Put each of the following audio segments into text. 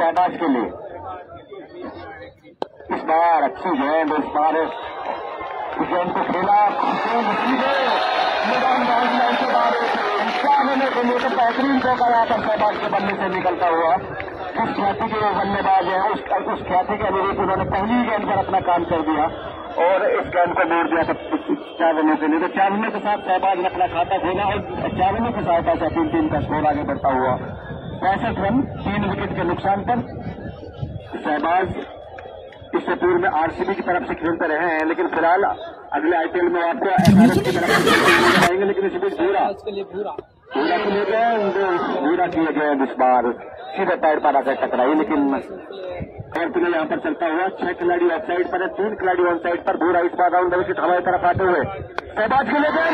शहबाज के लिए। इस बार अच्छी गेंद, इस बार गेंद को खेला मैदान बाउंड्री के बाद होने के लिए तो बेहतरीन चौका यहाँ पर शहबाज के बल्ले से निकलता हुआ। जिस ख्याति के बल्लेबाज है उस ख्याति के अनुरूप उन्होंने पहली गेंद पर अपना काम कर दिया और इस गेंद को मोड़ दिया 4 रनों के लिए। तो 4 रनों के साथ शहबाज ने अपना खाता खोला और 4 रनों की सहायता से अपनी टीम का स्कोर आगे बढ़ता हुआ 65 रन 3 विकेट के नुकसान पर। शहबाज इससे पूर्व में आरसीबी की तरफ से खेलते रहे हैं, लेकिन फिलहाल अगले आईपीएल में आपको एसआरएच की तरफ से जाएंगे। लेकिन इस बीच भूरा किए गए इस बार सीधे पैर पर आकर टकराई, लेकिन और प्ले यहाँ पर चलता हुआ 6 खिलाड़ी ऑफ साइड पर है, 3 खिलाड़ी ऑन साइड पर। भूरा इस बार राउंड विकेट हमारी तरफ आते हुए शहबाज के लिए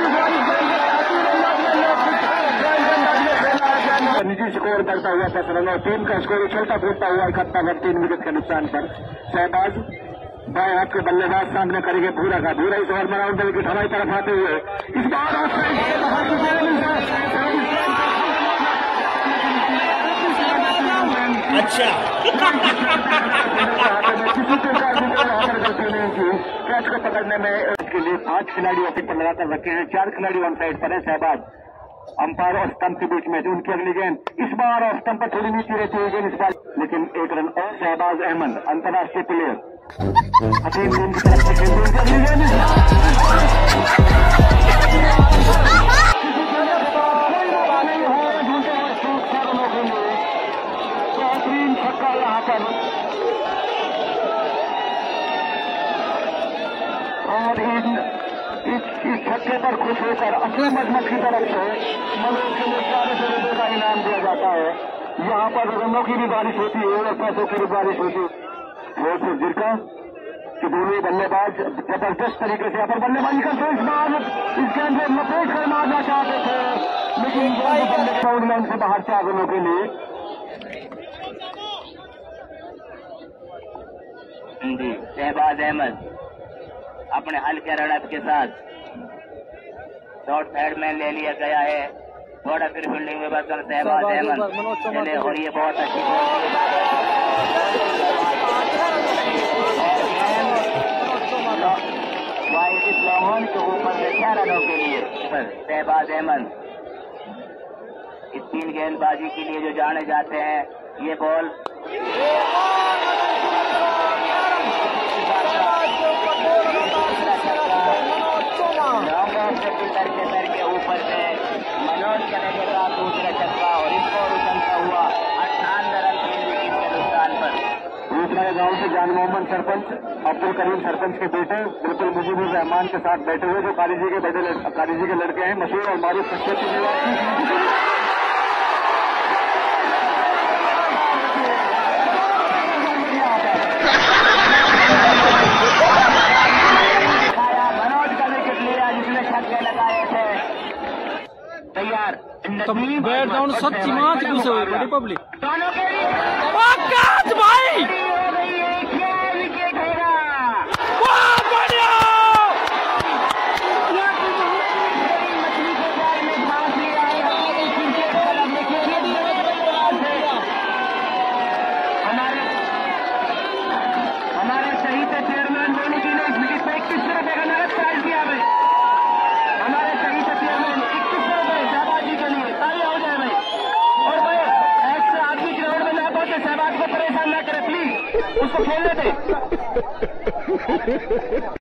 निजी स्कोर बढ़ता हुआ 10 रन और टीम का स्कोर उछलता फूटता हुआ 71 रन 3 विकेट के नुकसान पर। शहबाज बाएं हाथ के बल्लेबाज सामने करेंगे भूरा का। भूरा इस ओवर में राउंड विकेट हमारी तरफ आते हुए इस बार अच्छा कैच को पकड़ने में इसके लिए 5 खिलाड़ी ऑफिस पर लगाकर रखे हैं, 4 खिलाड़ी ऑन साइड पर है। शहबाज अंपायर और स्टंप के बीच में उनकी अगली गेंद इस बार और स्टंप पर थोड़ी नीचे रहती है गेंद इस बार, लेकिन 1 रन और। शहबाज अहमद अंतर्राष्ट्रीय प्लेयर हकीम टीम की तरफ से खेलते बेहतरीन छक्का यहाँ पर और इस छक्के पर खुश होकर असलम अजमत की तरफ से मनोज के लिए 400 रुपये का इनाम दिया जाता है। यहाँ पर रनों की भी बारिश होती है और पैसों की भी बारिश होती है। फिर जिरका कि दोनों बल्लेबाज जबरदस्त तरीके से यहाँ पर बल्लेबाजी करते हैं। इस बार इस गेंद में लपेट कर मारना चाहते थे, लेकिन बल्ले लाइन से बाहर 4 रनों के लिए। जी शहबाज अहमद अपने हल्के रनअप के साथ शॉर्ट साइड में ले लिया गया है। बड़ा फिर फील्डिंग में बचकर शहबाज अहमद चले और ये बहुत अच्छी लॉन्ग के ऊपर से 6 रनों के लिए शहबाज अहमद इस 3 गेंदबाजी के लिए जो जाने जाते हैं। ये बॉल सर के ऊपर से मनोज करने का दूसरा छक्का और इसको उछलता हुआ 98 रन 3 विकेट के नुकसान पर। दूसरा गांव से जान मोहम्मद सरपंच अब्दुल करीम सरपंच के बेटे बिल्कुल मुजीबुर रहमान के साथ बैठे हुए, जो काली जी के लड़के हैं, मशहूर और मारूफ शख्सियत निवासी। बैट डाउन सच्ची मात रिपब्लिक भाई हमारे शहीद चेयरमैन मोनी जी ने इस विकेट पर 2100 रुपये का नगद प्राइज दिया है। हमारे शहीद चेयरमैन 2100 रुपये शहबाज जी के लिए ताली हो जाए भाई। और भाई ऐसे आदमी ग्राउंड में ना पहुंचे, शहबाज को परेशान ना करे प्लीज, उसको खेलने दे।